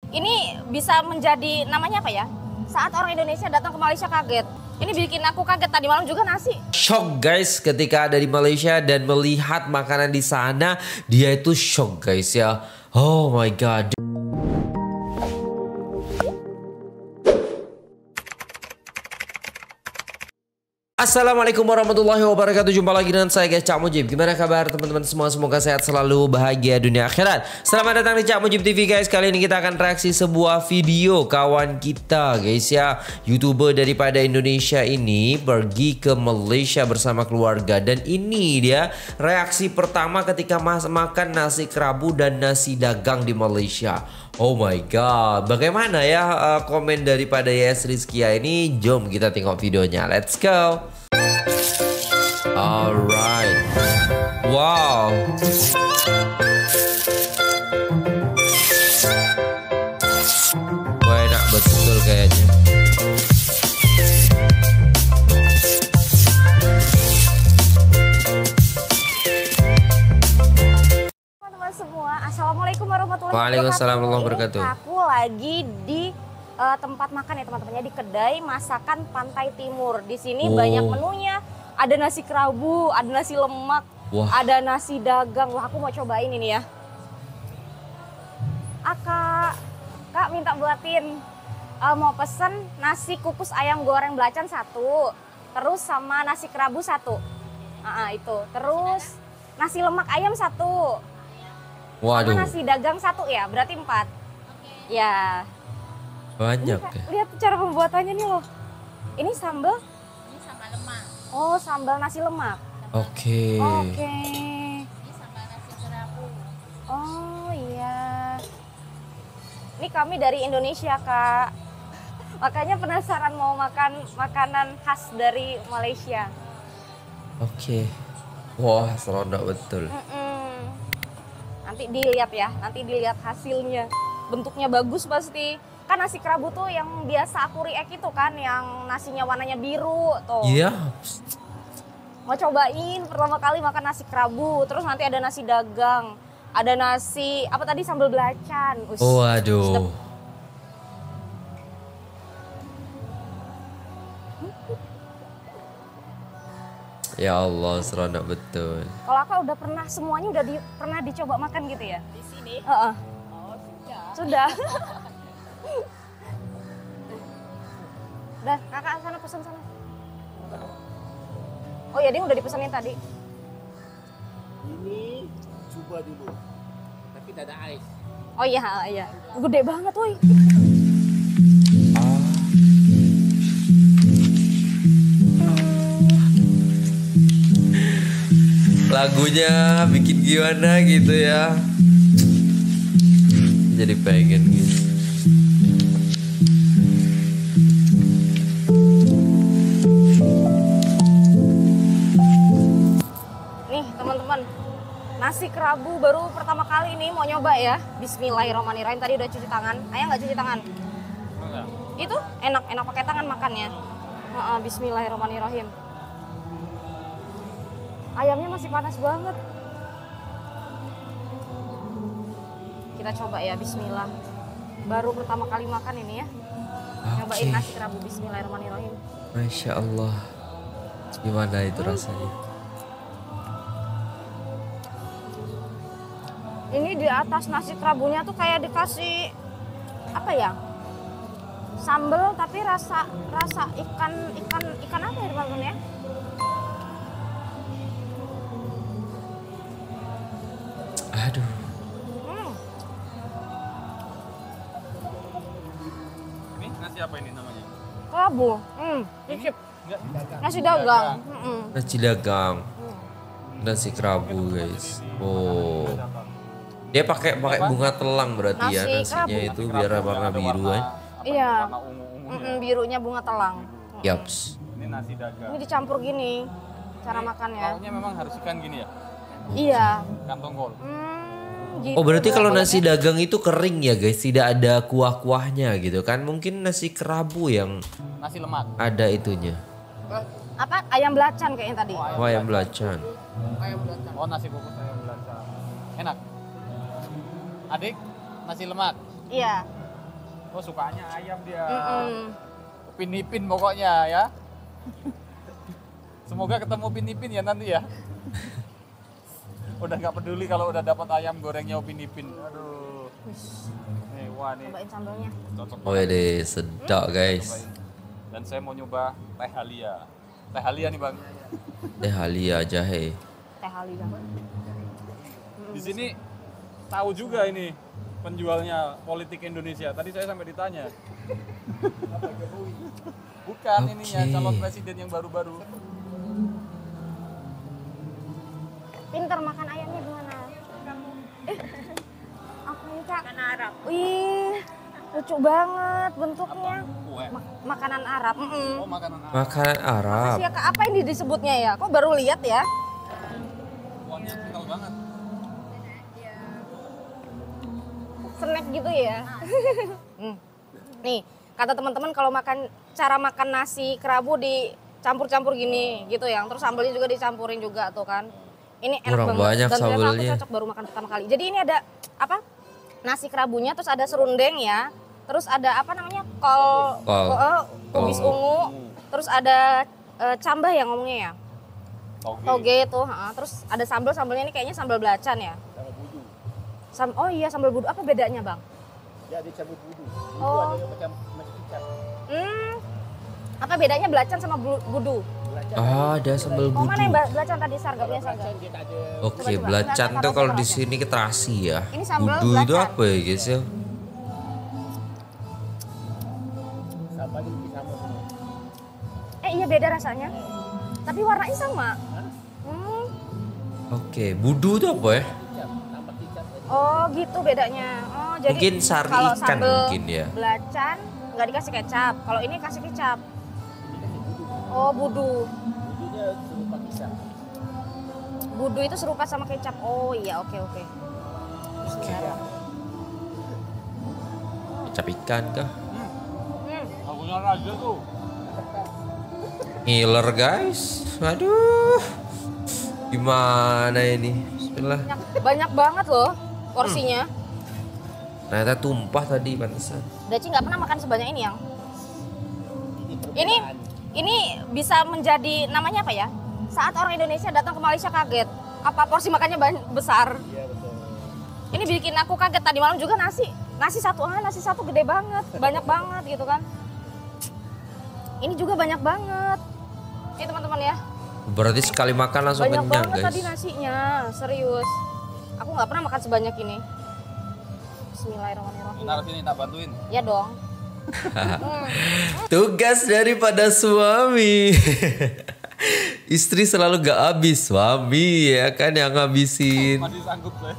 Ini bisa menjadi namanya apa ya? Saat orang Indonesia datang ke Malaysia kaget. Ini bikin aku kaget, tadi malam juga nasi. Shock guys ketika ada di Malaysia dan melihat makanan di sana, dia itu shock guys ya. Oh my god. Assalamualaikum warahmatullahi wabarakatuh. Jumpa lagi dengan saya guys, Cak Mujib. Gimana kabar teman-teman semua? Semoga sehat selalu, bahagia dunia akhirat. Selamat datang di Cak Mujib TV guys. Kali ini kita akan reaksi sebuah video kawan kita guys ya. YouTuber daripada Indonesia ini pergi ke Malaysia bersama keluarga. Dan ini dia reaksi pertama ketika makan nasi kerabu dan nasi dagang di Malaysia. Oh my god, bagaimana ya komen daripada Yes Rizkia ini? Jom kita tengok videonya, let's go. Alright, wow. Wah, enak betul kayaknya. Semua, assalamualaikum warahmatullahi Waalaikumsalam warahmatullahi wabarakatuh. Aku lagi di tempat makan ya teman-temannya, di kedai masakan Pantai Timur. Di sini banyak menunya, ada nasi kerabu, ada nasi lemak, ada nasi dagang. Wah, aku mau cobain ini ya. Kak minta buatin, mau pesen nasi kukus ayam goreng belacan 1, terus sama nasi kerabu 1, itu, terus nasi lemak ayam 1. Waduh. Sama nasi dagang 1 ya, berarti 4. Ya. Banyak Ini, ya. lihat cara pembuatannya nih loh. Ini sambal? Ini sambal lemak. Oh, sambal nasi lemak. Oke. Ini sambal nasi kerabu. Oh iya. Ini kami dari Indonesia, Kak. Makanya penasaran mau makan makanan khas dari Malaysia. Oke. Wah, seronok betul. Nanti dilihat ya, nanti dilihat hasilnya. Bentuknya bagus pasti. Kan nasi kerabu tuh yang biasa aku react itu kan, yang nasinya warnanya biru tuh. Iya. Mau cobain pertama kali makan nasi kerabu, terus nanti ada nasi dagang. Ada nasi, apa tadi, sambal belacan. Oh, waduh. Sedap. Ya Allah, seronok betul. Kalau Kakak udah pernah, semuanya udah pernah dicoba makan gitu ya? Di sini? Oh, sudah. Udah, Kakak sana pesen sana. Oh ya, dia udah dipesenin tadi. Ini coba dulu, tapi tidak ada ais. Oh iya. Gede banget woi. Lagunya bikin gimana gitu ya. Jadi pengen gitu. Nih teman-teman, nasi kerabu baru pertama kali ini mau nyoba ya. Bismillahirrahmanirrahim. Tadi udah cuci tangan. Ayah nggak cuci tangan? Enggak. Itu enak pakai tangan makannya. Bismillahirrahmanirrahim. Ayamnya masih panas banget. Kita coba ya, bismillah. Baru pertama kali makan ini ya. Nyobain nasi kerabu, bismillahirrahmanirrahim. Masya Allah. Gimana itu rasanya? Ini di atas nasi kerabunya tuh kayak dikasih apa ya? Sambal tapi rasa ikan apa ya teman-teman ya? Aduh. Ini nasi apa ini namanya? Kerabu. Cicip. Nasi dagang. Nasi dagang. Nasi kerabu guys. Oh. Dia pakai bunga telang berarti ya nasinya itu biar warna biru ya. Iya. Warna ungu-ungu. Birunya bunga telang. Yaps. Ini nasi dagang. Ini dicampur gini cara makannya. Lauknya memang harus ikan gini ya? Iya. Ikan tongkol. Gitu. Oh berarti kalau nasi dagang itu kering ya guys, tidak ada kuah-kuahnya gitu kan? Mungkin nasi kerabu yang Nasi lemak. ada itunya. Apa? Ayam belacan kayaknya tadi. Oh ayam belacan. Ayam belacan. Oh nasi bungkus ayam belacan. Enak. Adik, nasi lemak. Iya. Oh sukanya ayam dia. Mm-mm. Upin Ipin pokoknya ya. Semoga ketemu Upin Ipin ya nanti ya. Udah nggak peduli kalau udah dapat ayam gorengnya Upin Ipin. Aduh. Nih, wah nih. Cobain sambalnya. Cocok Oh banget. deh, sedap guys. Cobain. Dan saya mau nyoba teh halia. Teh halia nih bang. Teh halia jahe. Teh halia. Di sini tahu juga ini penjualnya politik Indonesia. Tadi saya sampai ditanya. Bukan ininya Oke. calon presiden yang baru-baru. Pinter makan ayamnya gimana? Apa nih kak? Kan Arab. Wih, lucu banget bentuknya. Kue. Makanan Arab. Oh makanan Arab. Makanan Arab. Makasih ya kak, apa ini disebutnya ya? Kok baru lihat ya? Kuahnya kental banget. Snack gitu ya? Nih, kata teman-teman kalau cara makan nasi kerabu dicampur-campur gini gitu ya. Terus sambalnya juga dicampurin juga tuh kan. Ini enak Kurang banget. banyak Dan ternyata sambelnya. aku cocok baru makan pertama kali. Jadi ini ada apa? Nasi kerabunya, terus ada serundeng ya. Terus ada apa namanya? Kubis ungu. Terus ada cambah ya ngomongnya ya. Toge tuh, terus ada sambalnya ini kayaknya sambal belacan ya. Oh iya sambal budu. Apa bedanya bang? Ya ada cabai budu. Budu Oh. ada yang macam kicap. Apa bedanya belacan sama budu? Ah, ada sambal Oh mana yang budu. belacan tadi sargapnya sargap? Dia tak ada. Oke, Coba-coba. belacan Kita tuh kalau taruh di sambal sini ke terasi ya. Ini sambal Budu itu belacan. apa ya guys ya? Sambal ini sama semua. Iya beda rasanya. Tapi warnanya sama. Oke, budu itu apa ya? Kicap, tambah kicap. Oh gitu bedanya. Oh jadi Mungkin sari kalau ikan sambal mungkin ya. Belacan nggak dikasih kecap. Kalau ini kasih kecap. Oh budu. Budunya serupa kicap. Budu itu serupa sama kecap. Oh iya oke. Kecap ikan kah? Akunya raja tuh. Ngiler guys. Aduh. Gimana ini? Bismillah. Banyak banget loh porsinya. Ternyata tumpah tadi pantesan. Daci nggak pernah makan sebanyak ini yang. Ini bisa menjadi namanya apa ya? Saat orang Indonesia datang ke Malaysia kaget. Apa porsi makannya besar? Iya betul. Ini bikin aku kaget tadi malam juga nasi satu gede banget, banyak banget gitu kan. Ini juga banyak banget. Ini teman-teman ya, Berarti sekali makan langsung banyak kenyang banget guys. tadi nasinya, serius. Aku nggak pernah makan sebanyak ini. Bismillahirrahmanirrahim. Taruh sini tak bantuin. Ya dong. Tugas daripada suami. Istri selalu gak habis, suami ya kan yang ngabisin. Masih sanggup saya.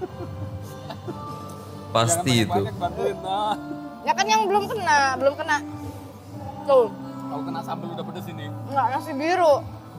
Pasti Jangan itu. banyak bantuin. Nah. Ya kan yang belum kena. Tuh, Kalau kena sambal udah pedes ini. nggak nasi biru.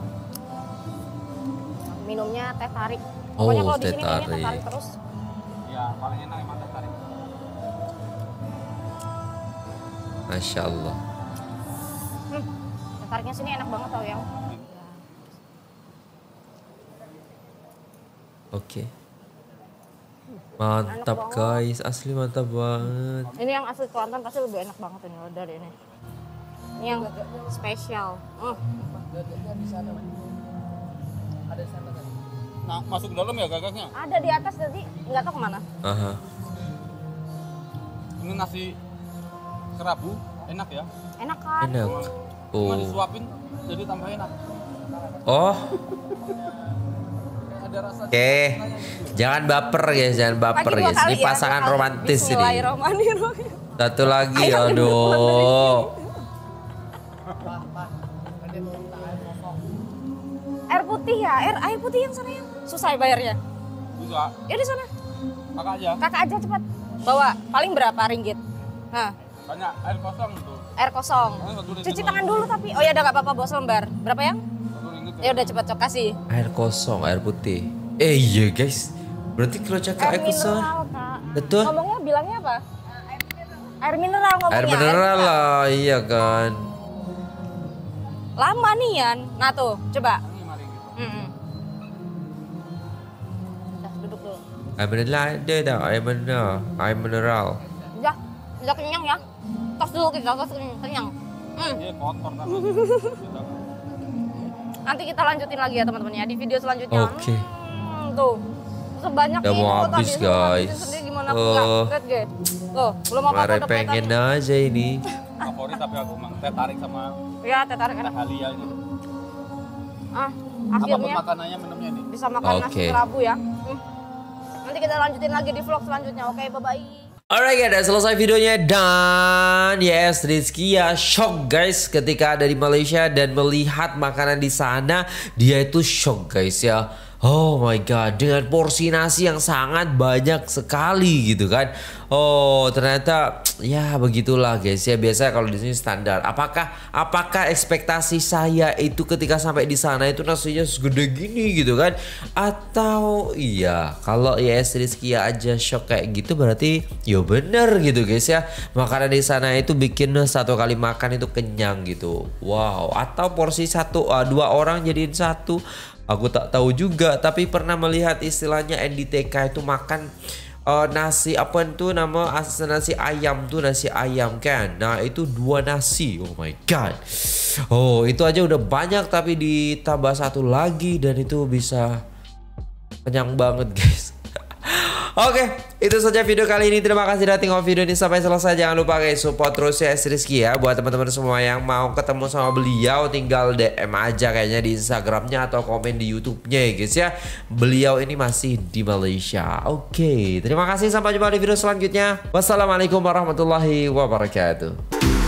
Minumnya teh tarik. Pokoknya Oh, kalau di teh sini minumnya teh tarik. tarik terus. Ya paling enak emang teh tarik. Masya Allah. Teh tariknya sini enak banget tau yang. Oke. Mantap Enak guys, asli mantap banget. Ini yang asli Kelantan pasti lebih enak banget ini loh dari ini. Ini yang spesial. Gagaknya di sana. Ada di sana kan? Nah masuk ke dalam ya gagaknya. Ada di atas tadi, nggak tahu kemana. Aha. Ini nasi kerabu enak ya. Enak kan? Enak. Cuma Oh. disuapin jadi tambah enak. Oh. Ada rasa. Oke. Jangan baper guys, jangan baper Pagi dua guys. kali Ini ya, pasangan dua kali. romantis ini. Bismillahirrahmanirrahim. Satu lagi, Ayo, aduh. Air putih ya, air putih yang sana yang susah ya bayarnya. Bisa. Ya di sana. Kakak aja. Kakak aja cepat bawa. Paling berapa ringgit? Nah, Banyak air kosong tuh. air kosong. Cuci tangan dulu tapi. Oh ya udah nggak apa-apa bawa selembar. Berapa yang? Rp1 Ya udah cepat cok kasih. Air kosong, air putih. Iya guys. Berarti kalau cakap air kosong. mineral kak. Betul. Ngomongnya bilangnya apa? Air mineral ngomongnya. Air mineral lah, iya kan. Lama nih Yan. Nah tuh, coba. Rp5. Udah duduk dulu. Air mineral ada dah, air mineral. Udah. Udah kenyang ya. Tos dulu kita, tos kenyang. Ini kotor kan. Nanti kita lanjutin lagi ya teman-teman ya di video selanjutnya. Oke. Tuh. Sebanyak Udah ini mau tuh habis, tadi. guys. Sendiri gimana enggak? Lihat guys. Tuh, belum apa-apa Kemarin udah pengen kelihatan. aja ini. Favorit tapi aku mang teh tarik sama Ya, teh tarik teh enak. halia ini. Akhirnya Apapun makanannya minumnya nih. bisa makan nasi Oke. kerabu ya. Nanti kita lanjutin lagi di vlog selanjutnya. Oke, bye-bye. Alright guys, udah selesai videonya dan yes, Rizky ya shock guys ketika ada di Malaysia dan melihat makanan di sana, dia itu shock guys ya. Oh my god, dengan porsi nasi yang sangat banyak sekali gitu kan. Oh, ternyata ya begitulah guys ya. Biasanya kalau di sini standar. Apakah ekspektasi saya itu ketika sampai di sana itu nasinya segede gini gitu kan? Atau iya, kalau YS Rizky aja shock kayak gitu berarti ya bener gitu guys ya. Makanan di sana itu bikin satu kali makan itu kenyang gitu. Wow, atau porsi dua orang jadiin satu. Aku tak tahu juga, tapi pernah melihat istilahnya NDTK itu makan nasi apa itu nama nasi ayam kan. Nah, itu 2 nasi. Oh my god. Oh, itu aja udah banyak tapi ditambah satu lagi dan itu bisa kenyang banget, guys. Oke, itu saja video kali ini. Terima kasih udah tengok video ini sampai selesai. Jangan lupa guys support terus ya Rizky ya. Buat teman-teman semua yang mau ketemu sama beliau, tinggal DM aja kayaknya di Instagramnya atau komen di YouTube-nya ya guys ya. Beliau ini masih di Malaysia. Oke, terima kasih, sampai jumpa di video selanjutnya. Wassalamualaikum warahmatullahi wabarakatuh.